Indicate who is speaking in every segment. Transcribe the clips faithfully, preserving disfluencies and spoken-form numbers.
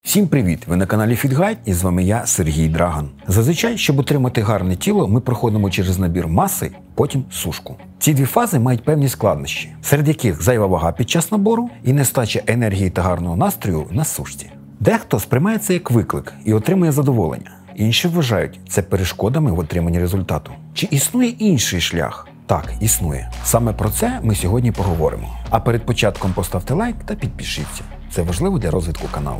Speaker 1: Всім привіт! Ви на каналі FitGuide і з вами я, Сергій Драган. Зазвичай, щоб отримати гарне тіло, ми проходимо через набір маси, потім сушку. Ці дві фази мають певні складнощі, серед яких зайва вага під час набору і нестача енергії та гарного настрою на сушці. Дехто сприймає це як виклик і отримує задоволення. Інші вважають це перешкодами в отриманні результату. Чи існує інший шлях? Так, існує. Саме про це ми сьогодні поговоримо. А перед початком поставте лайк та підпишіться. Це важливо для розвитку каналу.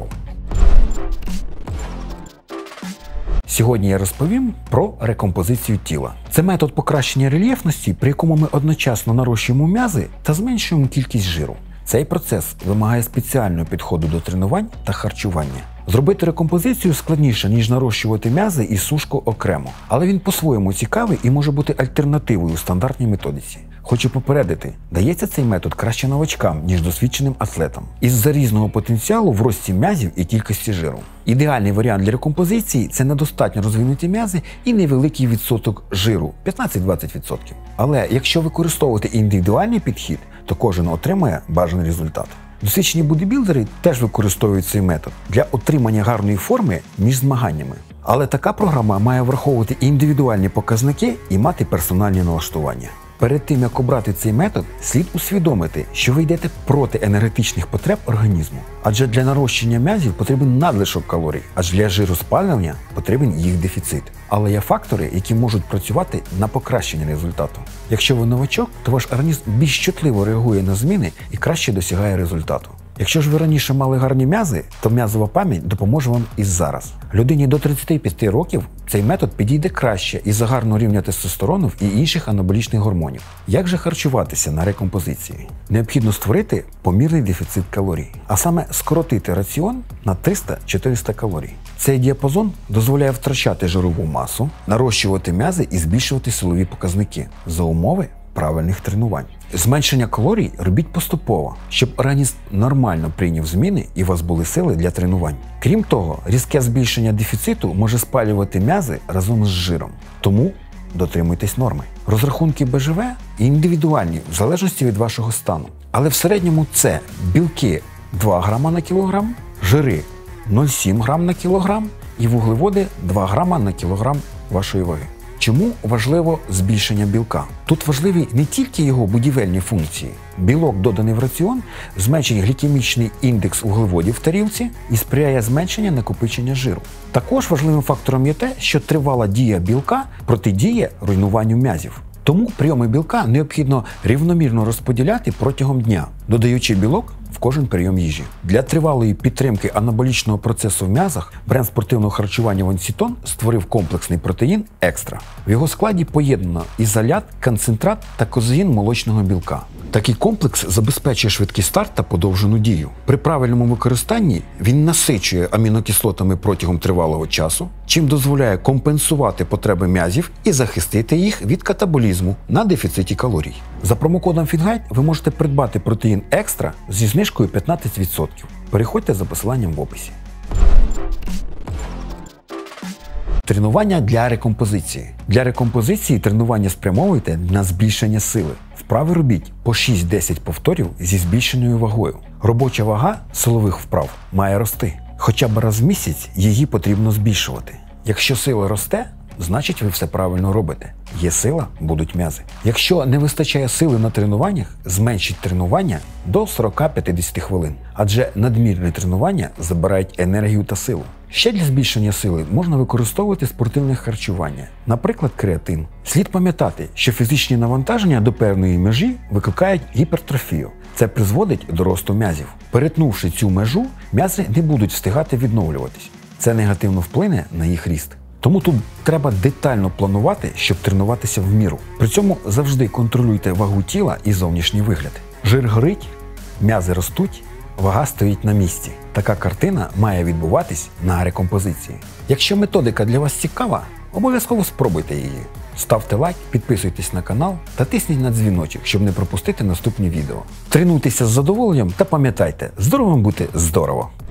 Speaker 1: Сьогодні я розповім про рекомпозицію тіла. Це метод покращення рельєфності, при якому ми одночасно нарощуємо м'язи та зменшуємо кількість жиру. Цей процес вимагає спеціального підходу до тренувань та харчування. Зробити рекомпозицію складніше, ніж нарощувати м'язи і сушку окремо. Але він по-своєму цікавий і може бути альтернативою у стандартній методиці. Хочу попередити, дається цей метод краще новачкам, ніж досвідченим атлетам, із-за різного потенціалу в рості м'язів і кількості жиру. Ідеальний варіант для рекомпозиції – це недостатньо розвинуті м'язи і невеликий відсоток жиру – п'ятнадцять-двадцять відсотків. Але якщо використовувати індивідуальний підхід, то кожен отримає бажаний результат. Досвідчені бодібілдери теж використовують цей метод для отримання гарної форми між змаганнями. Але така програма має враховувати індивідуальні показники і мати персональні налаштування. Перед тим, як обрати цей метод, слід усвідомити, що ви йдете проти енергетичних потреб організму. Адже для нарощення м'язів потрібен надлишок калорій, аж для жироспалювання потрібен їх дефіцит. Але є фактори, які можуть працювати на покращення результату. Якщо ви новачок, то ваш організм більш чутливо реагує на зміни і краще досягає результату. Якщо ж ви раніше мали гарні м'язи, то м'язова пам'ять допоможе вам і зараз. Людині до тридцяти п'яти років цей метод підійде краще із-за гарного рівня тестостерону і інших анаболічних гормонів. Як же харчуватися на рекомпозиції? Необхідно створити помірний дефіцит калорій, а саме скоротити раціон на триста-чотириста калорій. Цей діапазон дозволяє втрачати жирову масу, нарощувати м'язи і збільшувати силові показники за умови правильних тренувань. Зменшення калорій робіть поступово, щоб організм нормально прийняв зміни і у вас були сили для тренувань. Крім того, різке збільшення дефіциту може спалювати м'язи разом з жиром. Тому дотримуйтесь норми. Розрахунки Б Ж В індивідуальні в залежності від вашого стану. Але в середньому це білки два грама на кілограм, жири нуль цілих сім грам на кілограм і вуглеводи два грама на кілограм вашої ваги. Чому важливо збільшення білка? Тут важливі не тільки його будівельні функції. Білок, доданий в раціон, зменшує глікемічний індекс вуглеводів в тарілці і сприяє зменшенню накопичення жиру. Також важливим фактором є те, що тривала дія білка протидіє руйнуванню м'язів. Тому прийоми білка необхідно рівномірно розподіляти протягом дня, додаючи білок в кожен прийом їжі. Для тривалої підтримки анаболічного процесу в м'язах бренд спортивного харчування Вансітон створив комплексний протеїн Екстра. В його складі поєднано ізолят, концентрат та козеїн молочного білка. Такий комплекс забезпечує швидкий старт та подовжену дію. При правильному використанні він насичує амінокислотами протягом тривалого часу, чим дозволяє компенсувати потреби м'язів і захистити їх від катаболізму на дефіциті калорій. За промокодом FitGuide ви можете придбати протеїн Екстра зі знижкою п'ятнадцять відсотків. Переходьте за посиланням в описі. Тренування для рекомпозиції. Для рекомпозиції тренування спрямовуйте на збільшення сили. Вправи робіть по шість-десять повторів зі збільшеною вагою. Робоча вага силових вправ має рости. Хоча б раз в місяць її потрібно збільшувати. Якщо сила росте, значить ви все правильно робите. Є сила – будуть м'язи. Якщо не вистачає сили на тренуваннях, зменшіть тренування до сорок-п'ятдесят хвилин. Адже надмірне тренування забирають енергію та силу. Ще для збільшення сили можна використовувати спортивне харчування, наприклад, креатин. Слід пам'ятати, що фізичні навантаження до певної межі викликають гіпертрофію. Це призводить до росту м'язів. Перетнувши цю межу, м'язи не будуть встигати відновлюватись. Це негативно вплине на їх ріст. Тому тут треба детально планувати, щоб тренуватися в міру. При цьому завжди контролюйте вагу тіла і зовнішній вигляд. Жир горить, м'язи ростуть, вага стоїть на місці. Така картина має відбуватись на рекомпозиції. Якщо методика для вас цікава, обов'язково спробуйте її. Ставте лайк, підписуйтесь на канал та тисніть на дзвіночок, щоб не пропустити наступні відео. Тренуйтеся з задоволенням та пам'ятайте, здоровим бути здорово!